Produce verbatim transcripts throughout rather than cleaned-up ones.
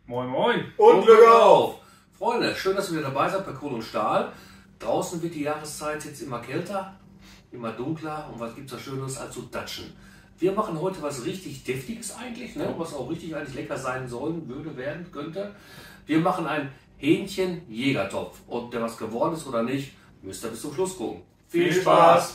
Moin Moin. Und Glück auf! Freunde, schön, dass ihr wieder dabei seid bei Kohle und Stahl. Draußen wird die Jahreszeit jetzt immer kälter, immer dunkler. Und was gibt es da Schönes als so Datschen? Wir machen heute was richtig Deftiges eigentlich, ne? Was auch richtig eigentlich lecker sein sollen, würde, werden, könnte. Wir machen einen Hähnchen-Jägertopf. Ob der was geworden ist oder nicht, müsst ihr bis zum Schluss gucken. Viel Spaß!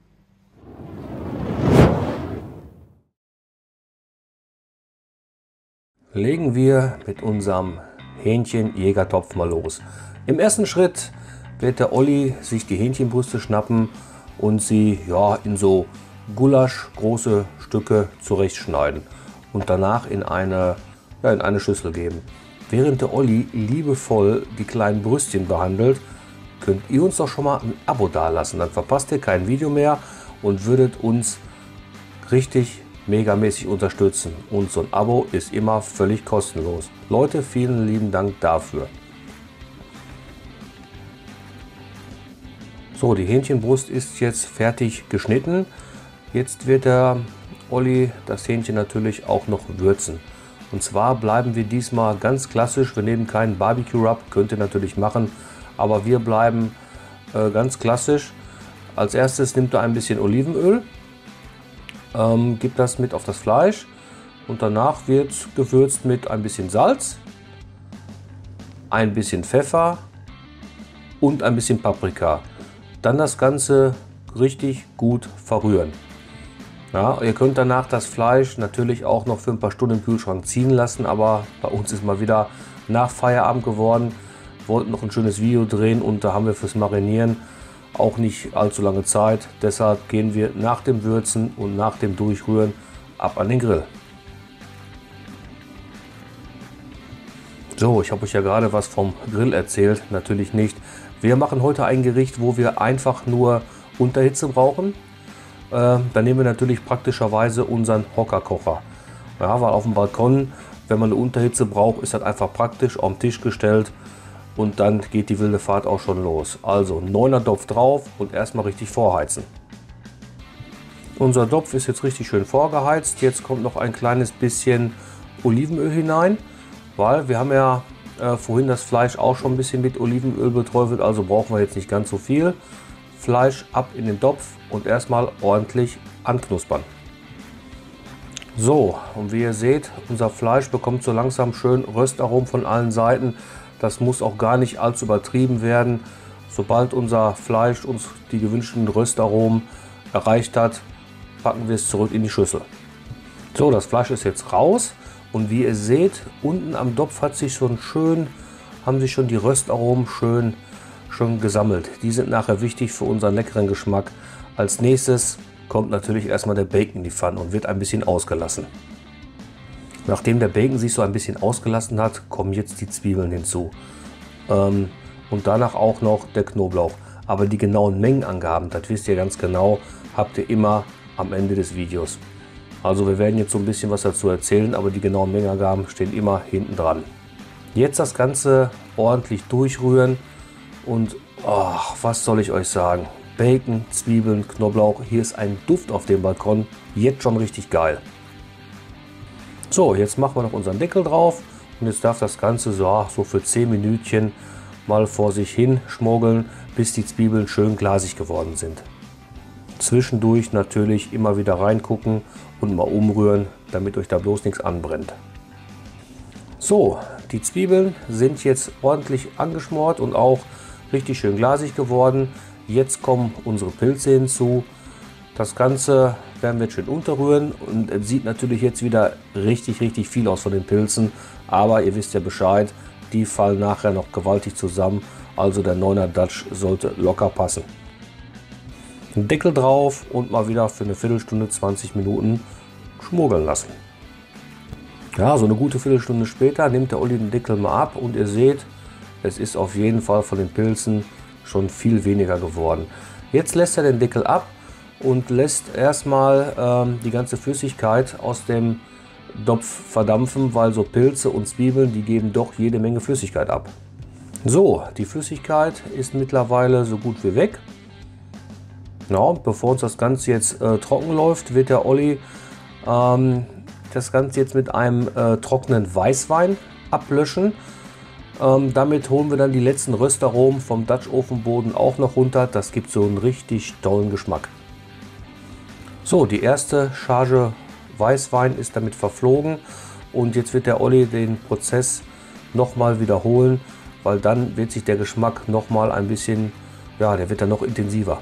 Legen wir mit unserem Hähnchen-Jägertopf mal los. Im ersten Schritt wird der Olli sich die Hähnchenbrüste schnappen und sie ja, in so Gulasch große Stücke zurechtschneiden und danach in eine, ja, in eine Schüssel geben. Während der Olli liebevoll die kleinen Brüstchen behandelt, könnt ihr uns doch schon mal ein Abo dalassen. Dann verpasst ihr kein Video mehr und würdet uns richtig megamäßig unterstützen. Und so ein Abo ist immer völlig kostenlos. Leute, vielen lieben Dank dafür. So, die Hähnchenbrust ist jetzt fertig geschnitten. Jetzt wird der Olli das Hähnchen natürlich auch noch würzen. Und zwar bleiben wir diesmal ganz klassisch. Wir nehmen keinen Barbecue Rub, könnt ihr natürlich machen, aber wir bleiben äh, ganz klassisch. Als erstes nimmt er ein bisschen Olivenöl, ähm, gibt das mit auf das Fleisch und danach wird gewürzt mit ein bisschen Salz, ein bisschen Pfeffer und ein bisschen Paprika. Dann das Ganze richtig gut verrühren. Ja, ihr könnt danach das Fleisch natürlich auch noch für ein paar Stunden im Kühlschrank ziehen lassen, aber bei uns ist mal wieder nach Feierabend geworden. Wir wollten noch ein schönes Video drehen und da haben wir fürs Marinieren auch nicht allzu lange Zeit. Deshalb gehen wir nach dem Würzen und nach dem Durchrühren ab an den Grill. So, ich habe euch ja gerade was vom Grill erzählt, natürlich nicht. Wir machen heute ein Gericht, wo wir einfach nur Unterhitze brauchen. Äh, dann nehmen wir natürlich praktischerweise unseren Hockerkocher. Ja, weil auf dem Balkon, wenn man eine Unterhitze braucht, ist das einfach praktisch auf den Tisch gestellt und dann geht die wilde Fahrt auch schon los. Also neuner Topf drauf und erstmal richtig vorheizen. Unser Topf ist jetzt richtig schön vorgeheizt. Jetzt kommt noch ein kleines bisschen Olivenöl hinein, weil wir haben ja äh, vorhin das Fleisch auch schon ein bisschen mit Olivenöl beträufelt, also brauchen wir jetzt nicht ganz so viel. Fleisch ab in den Topf und erstmal ordentlich anknuspern. So, und wie ihr seht, unser Fleisch bekommt so langsam schön Röstaromen von allen Seiten. Das muss auch gar nicht allzu übertrieben werden. Sobald unser Fleisch uns die gewünschten Röstaromen erreicht hat, packen wir es zurück in die Schüssel. So, das Fleisch ist jetzt raus und wie ihr seht, unten am Topf hat sich schon schön, haben sich schon die Röstaromen schön schon gesammelt. Die sind nachher wichtig für unseren leckeren Geschmack. Als nächstes kommt natürlich erstmal der Bacon in die Pfanne und wird ein bisschen ausgelassen. Nachdem der Bacon sich so ein bisschen ausgelassen hat, kommen jetzt die Zwiebeln hinzu. Ähm, und danach auch noch der Knoblauch. Aber die genauen Mengenangaben, das wisst ihr ganz genau, habt ihr immer am Ende des Videos. Also wir werden jetzt so ein bisschen was dazu erzählen, aber die genauen Mengenangaben stehen immer hinten dran. Jetzt das Ganze ordentlich durchrühren. Und oh, was soll ich euch sagen? Bacon, Zwiebeln, Knoblauch. Hier ist ein Duft auf dem Balkon. Jetzt schon richtig geil. So, jetzt machen wir noch unseren Deckel drauf. Und jetzt darf das Ganze so, so für zehn Minütchen mal vor sich hin schmuggeln, bis die Zwiebeln schön glasig geworden sind. Zwischendurch natürlich immer wieder reingucken und mal umrühren, damit euch da bloß nichts anbrennt. So, die Zwiebeln sind jetzt ordentlich angeschmort und auch richtig schön glasig geworden. Jetzt kommen unsere Pilze hinzu. Das Ganze werden wir jetzt schön unterrühren und es sieht natürlich jetzt wieder richtig, richtig viel aus von den Pilzen. Aber ihr wisst ja Bescheid, die fallen nachher noch gewaltig zusammen. Also der neuner Dutch sollte locker passen. Deckel drauf und mal wieder für eine Viertelstunde, zwanzig Minuten schmuggeln lassen. Ja, so eine gute Viertelstunde später nimmt der Olli den Deckel mal ab und ihr seht, es ist auf jeden Fall von den Pilzen schon viel weniger geworden. Jetzt lässt er den Deckel ab und lässt erstmal ähm, die ganze Flüssigkeit aus dem Topf verdampfen, weil so Pilze und Zwiebeln, die geben doch jede Menge Flüssigkeit ab. So, die Flüssigkeit ist mittlerweile so gut wie weg. Ja, bevor uns das Ganze jetzt äh, trocken läuft, wird der Olli ähm, das Ganze jetzt mit einem äh, trockenen Weißwein ablöschen. Ähm, damit holen wir dann die letzten Röstaromen vom Dutch Ofenboden auch noch runter. Das gibt so einen richtig tollen Geschmack. So, die erste Charge Weißwein ist damit verflogen und jetzt wird der Olli den Prozess nochmal wiederholen, weil dann wird sich der Geschmack nochmal ein bisschen, ja, der wird dann noch intensiver.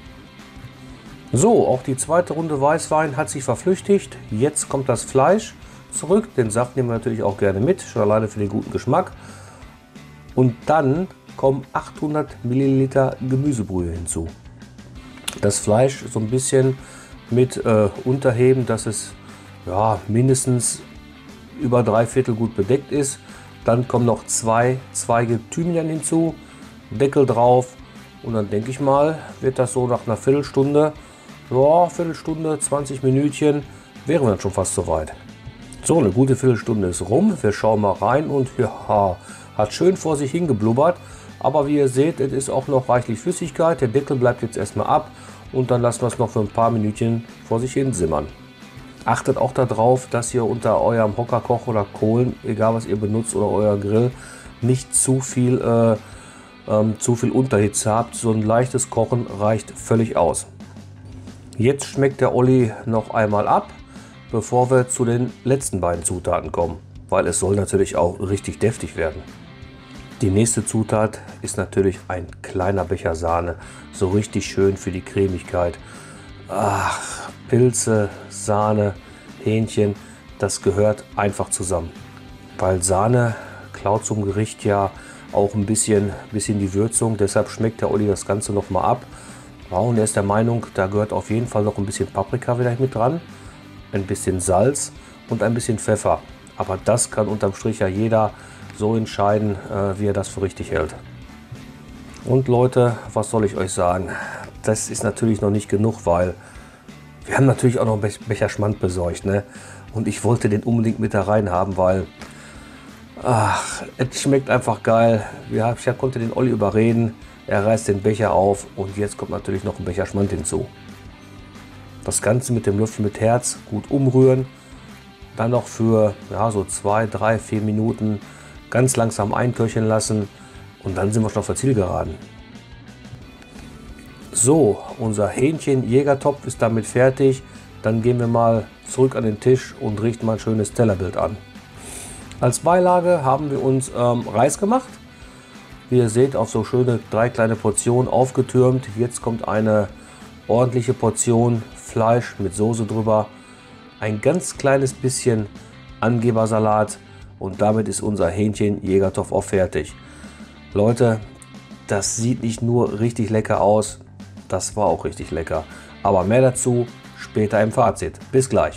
So, auch die zweite Runde Weißwein hat sich verflüchtigt. Jetzt kommt das Fleisch zurück. Den Saft nehmen wir natürlich auch gerne mit, schon alleine für den guten Geschmack. Und dann kommen achthundert Milliliter Gemüsebrühe hinzu. Das Fleisch so ein bisschen mit äh, unterheben, dass es ja, mindestens über drei Viertel gut bedeckt ist. Dann kommen noch zwei Zweige Thymian hinzu, Deckel drauf und dann denke ich mal, wird das so nach einer Viertelstunde, ja, Viertelstunde, zwanzig Minütchen, wären wir dann schon fast soweit. So, eine gute Viertelstunde ist rum. Wir schauen mal rein und ja, hat schön vor sich hingeblubbert. Aber wie ihr seht, es ist auch noch reichlich Flüssigkeit. Der Deckel bleibt jetzt erstmal ab und dann lassen wir es noch für ein paar Minütchen vor sich hin simmern. Achtet auch darauf, dass ihr unter eurem Hockerkoch oder Kohlen, egal was ihr benutzt, oder euer Grill, nicht zu viel, äh, ähm, zu viel Unterhitze habt. So ein leichtes Kochen reicht völlig aus. Jetzt schmeckt der Olli noch einmal ab, bevor wir zu den letzten beiden Zutaten kommen, weil es soll natürlich auch richtig deftig werden. Die nächste Zutat ist natürlich ein kleiner Becher Sahne, so richtig schön für die Cremigkeit. Ach, Pilze, Sahne, Hähnchen, das gehört einfach zusammen. Weil Sahne klaut zum Gericht ja auch ein bisschen, bisschen die Würzung, deshalb schmeckt der Olli das Ganze noch mal ab. Wow, und er ist der Meinung, da gehört auf jeden Fall noch ein bisschen Paprika wieder mit dran, ein bisschen Salz und ein bisschen Pfeffer. Aber das kann unterm Strich ja jeder so entscheiden, wie er das für richtig hält. Und Leute, was soll ich euch sagen? Das ist natürlich noch nicht genug, weil wir haben natürlich auch noch einen Becher Schmand besorgt, ne? Und ich wollte den unbedingt mit da rein haben, weil ach, es schmeckt einfach geil. Ich konnte den Olli überreden, er reißt den Becher auf und jetzt kommt natürlich noch ein Becher Schmand hinzu. Das Ganze mit dem Löffel mit Herz gut umrühren, dann noch für ja, so zwei, drei, vier Minuten ganz langsam einköcheln lassen und dann sind wir schon auf der Zielgeraden. So, unser Hähnchen-Jägertopf ist damit fertig. Dann gehen wir mal zurück an den Tisch und richten mal ein schönes Tellerbild an. Als Beilage haben wir uns ähm, Reis gemacht. Wie ihr seht, auf so schöne drei kleine Portionen aufgetürmt. Jetzt kommt eine ordentliche Portion Fleisch mit Soße drüber. Ein ganz kleines bisschen Angebersalat. Und damit ist unser Hähnchen-Jägertopf auch fertig. Leute, das sieht nicht nur richtig lecker aus, das war auch richtig lecker. Aber mehr dazu später im Fazit. Bis gleich.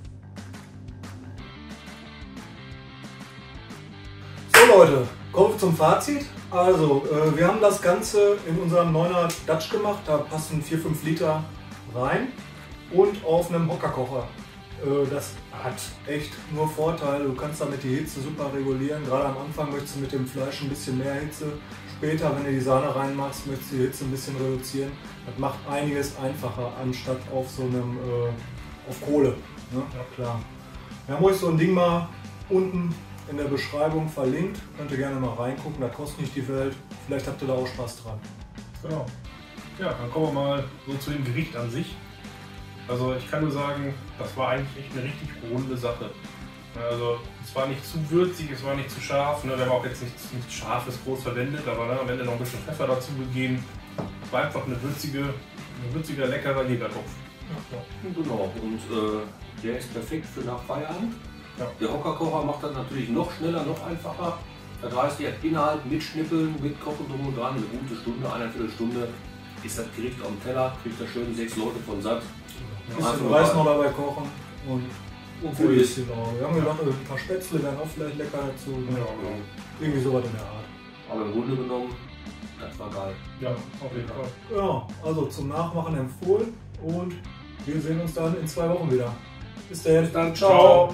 So Leute, kommen wir zum Fazit. Also, äh, wir haben das Ganze in unserem neuner Dutch gemacht. Da passen vier fünf Liter rein und auf einem Hockerkocher. Das hat echt nur Vorteile. Du kannst damit die Hitze super regulieren. Gerade am Anfang möchtest du mit dem Fleisch ein bisschen mehr Hitze. Später, wenn du die Sahne reinmachst, möchtest du die Hitze ein bisschen reduzieren. Das macht einiges einfacher, anstatt auf so einem äh, auf Kohle. Ne? Ja, klar. Wir haben euch so ein Ding mal unten in der Beschreibung verlinkt. Könnt ihr gerne mal reingucken. Das kostet nicht die Welt. Vielleicht habt ihr da auch Spaß dran. Genau. Ja, dann kommen wir mal so zu dem Gericht an sich. Also ich kann nur sagen, das war eigentlich echt eine richtig runde Sache. Also es war nicht zu würzig, es war nicht zu scharf. Ne? Wir haben auch jetzt nichts, nichts Scharfes groß verwendet, aber ne, am Ende noch ein bisschen Pfeffer dazu gegeben. War einfach eine würzige, ein würziger, leckerer Jägertopf. Ja, genau, und äh, der ist perfekt für nach Feierabend. Ja. Der Hockerkocher macht das natürlich noch schneller, noch einfacher. Das heißt, ihr habt Inhalt mit Schnippeln, mit Kochen drum und dran, eine gute Stunde, eine Viertelstunde ist das Gericht auf dem Teller, kriegt ihr schön sechs Leute von satt. Ein bisschen Reis noch dabei kochen und, und Cool ist. genau. Wir haben gedacht, ein paar Spätzle wären auch vielleicht lecker dazu. Ja, genau. Irgendwie sowas in der Art. Aber im Grunde genommen, das war geil. Ja, auf jeden Fall. Ja, also zum Nachmachen empfohlen und wir sehen uns dann in zwei Wochen wieder. Bis dann. Bis dann. Ciao. Ciao.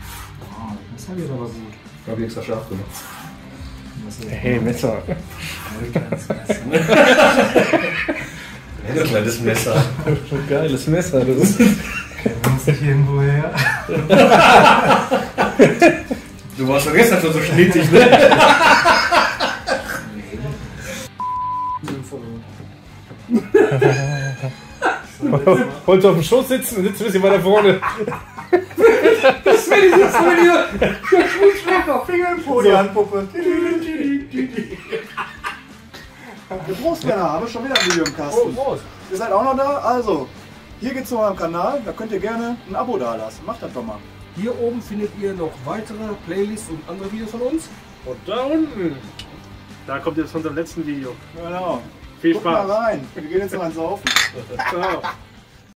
Das habe ich aber gut. Ich habe extra scharf gemacht. Hey, Messer. Ein kleines Messer. Ein kleines Messer. Ein geiles Messer, das ist. Kennen wir uns nicht irgendwo her? Du warst doch gestern schon so schnittig, ne? Wollt ihr auf dem Schoß sitzen und sitzt ein bisschen weiter vorne? Das will ich jetzt von dir. Schwulschläfer, Finger im Po, die Handpuppe. Prost, Männer, haben wir schon wieder ein Video im Kasten. Prost. Ihr seid auch noch da? Also, hier geht's zu meinem Kanal, da könnt ihr gerne ein Abo dalassen. Macht das doch mal. Hier oben findet ihr noch weitere Playlists und andere Videos von uns. Und da unten. Da kommt jetzt von unserem letzten Video. Genau. Viel Guckt mal Spaß. rein. Wir gehen jetzt noch ans Saufen. Ciao.